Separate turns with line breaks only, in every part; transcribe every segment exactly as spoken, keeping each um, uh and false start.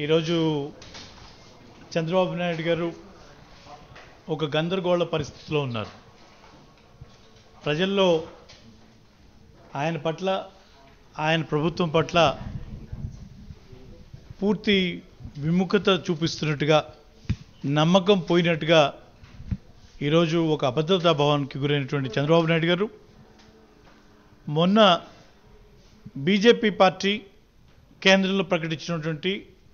ఈరోజు చంద్రబాబు నాయుడు గారు ఒక గందరగోళ పరిస్థితిలో ఉన్నారు. ప్రజల్లో ఆయన పట్ల ఆయన ప్రభుత్వం పట్ల పూర్తి విముఖత చూపిస్తున్నట్టుగా, నమ్మకం పోయినట్టుగా ఈరోజు ఒక అభద్రతా భావానికి గురైనటువంటి చంద్రబాబు నాయుడు గారు మొన్న బీజేపీ పార్టీ కేంద్రంలో ప్రకటించినటువంటి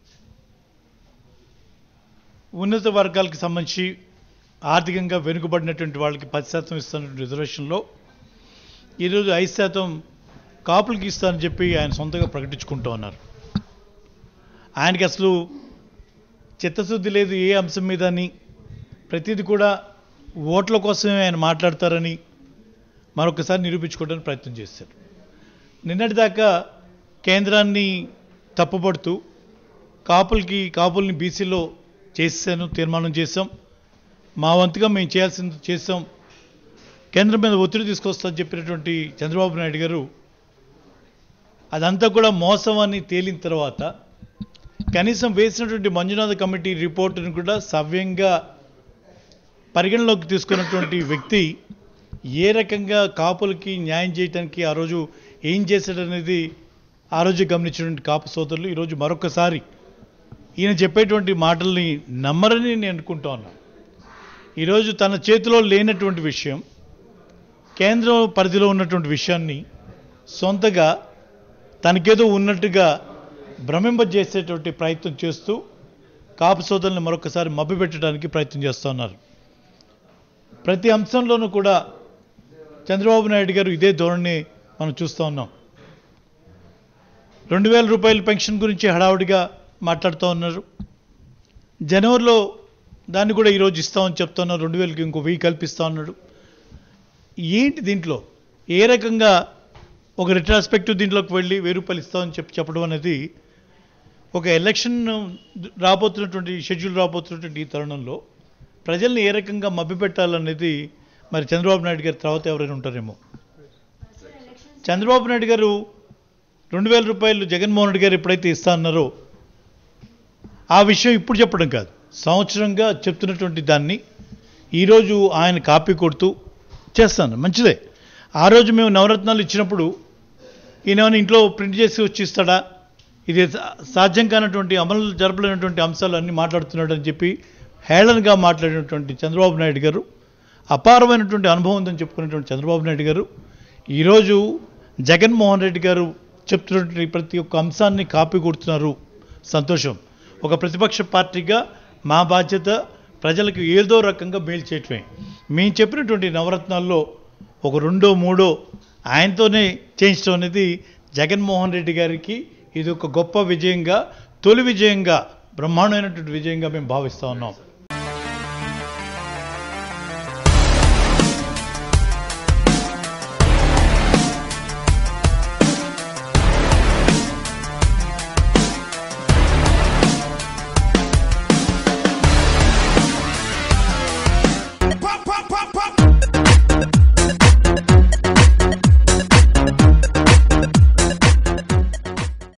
ఉన్నత వర్గాలకు సంబంధించి ఆర్థికంగా వెనుకబడినటువంటి వాళ్ళకి పది శాతం ఇస్తున్నటువంటి రిజర్వేషన్లో ఈరోజు ఐదు శాతం కాపులకి ఇస్తానని చెప్పి ఆయన సొంతంగా ప్రకటించుకుంటూ ఉన్నారు. ఆయనకి అసలు చిత్తశుద్ధి లేదు ఏ అంశం మీద అని, ప్రతిదీ కూడా ఓట్ల కోసమే ఆయన మాట్లాడతారని మరొకసారి నిరూపించుకోవడానికి ప్రయత్నం చేశారు. నిన్నటిదాకా కేంద్రాన్ని తప్పుపడుతూ కాపులకి కాపుల్ని బీసీలో చేసాను, తీర్మానం చేసాం, మా వంతుగా మేము చేయాల్సింది చేసాం, కేంద్రం మీద ఒత్తిడి తీసుకొస్తామని చెప్పినటువంటి చంద్రబాబు నాయుడు గారు అదంతా కూడా మోసం అని తేలిన తర్వాత కనీసం వేసినటువంటి మంజునాథ కమిటీ రిపోర్టును కూడా సవ్యంగా పరిగణలోకి తీసుకున్నటువంటి వ్యక్తి ఏ రకంగా కాపులకి న్యాయం చేయడానికి ఆ రోజు ఏం చేశాడనేది ఆ రోజు గమనించినటువంటి కాపు సోదరులు ఈరోజు మరొకసారి ఈయన చెప్పేటువంటి మాటల్ని నమ్మరని నేను అనుకుంటా ఉన్నాను. ఈరోజు తన చేతిలో లేనటువంటి విషయం, కేంద్రం పరిధిలో ఉన్నటువంటి విషయాన్ని సొంతగా తనకేదో ఉన్నట్టుగా భ్రమింపజేసేటువంటి ప్రయత్నం చేస్తూ కాపు సోదరులను మరొకసారి మభ్యపెట్టడానికి ప్రయత్నం చేస్తూ ఉన్నారు. ప్రతి అంశంలోనూ కూడా చంద్రబాబు నాయుడు గారు ఇదే ధోరణి మనం చూస్తూ ఉన్నాం. రెండు వేల రూపాయల పెన్షన్ గురించి హడావుడిగా మాట్లాడుతూ ఉన్నారు. జనవరిలో దాన్ని కూడా ఈరోజు ఇస్తామని చెప్తున్నారు. రెండు వేలకి ఇంకో వెయ్యి కల్పిస్తూ ఉన్నాడు. ఏంటి దీంట్లో ఏ రకంగా ఒక రిట్రాస్పెక్టివ్ దీంట్లోకి వెళ్ళి వెయ్యి రూపాయలు ఇస్తామని చెప్పి చెప్పడం అనేది ఒక ఎలక్షన్ రాబోతున్నటువంటి షెడ్యూల్ రాబోతున్నటువంటి ఈ తరుణంలో ప్రజల్ని ఏ రకంగా మభ్యపెట్టాలనేది మరి చంద్రబాబు నాయుడు గారి తర్వాత ఎవరైనా ఉంటారేమో. చంద్రబాబు నాయుడు గారు రెండు వేల రూపాయలు జగన్మోహన్ రెడ్డి గారు ఎప్పుడైతే ఇస్తా అన్నారో ఆ విషయం ఇప్పుడు చెప్పడం కాదు, సంవత్సరంగా చెప్తున్నటువంటి దాన్ని ఈరోజు ఆయన కాపీ కొడుతూ చేస్తాను. మంచిదే. ఆ రోజు మేము నవరత్నాలు ఇచ్చినప్పుడు ఈయన ఇంట్లో ప్రింట్ చేసి వచ్చి ఇస్తాడా, ఇది సాధ్యం కానటువంటి అమలు జరపలేనటువంటి అంశాలు అన్నీ మాట్లాడుతున్నాడు అని చెప్పి హేళనగా మాట్లాడినటువంటి చంద్రబాబు నాయుడు గారు, అపారమైనటువంటి అనుభవం ఉందని చెప్పుకునేటువంటి చంద్రబాబు నాయుడు గారు ఈరోజు జగన్మోహన్ రెడ్డి గారు చెప్తున్నటువంటి ప్రతి ఒక్క అంశాన్ని కాపీ కొడుతున్నారు. సంతోషం. ఒక ప్రతిపక్ష పార్టీగా మా బాధ్యత ప్రజలకు ఏదో రకంగా మేలు చేయటమే. మేము చెప్పినటువంటి నవరత్నాల్లో ఒక రెండో మూడో ఆయనతోనే చేయించడం అనేది జగన్మోహన్ రెడ్డి గారికి ఇది ఒక గొప్ప విజయంగా, తొలి విజయంగా, బ్రహ్మాండమైనటువంటి విజయంగా మేము భావిస్తూ ఉన్నాం.